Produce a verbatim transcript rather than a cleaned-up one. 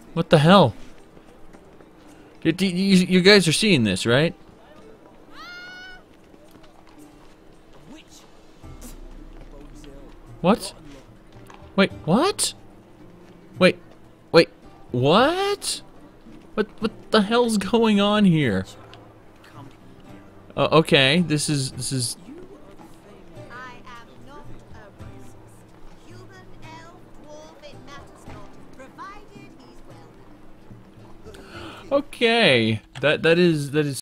What the hell? You, you, you guys are seeing this, right? What? Wait, what? Wait, wait, what? What, what the hell's going on here? Uh, okay, this is, this is... I am not a racist. Human, elf, dwarf, it matters not, provided he's well. Okay, that, that is, that is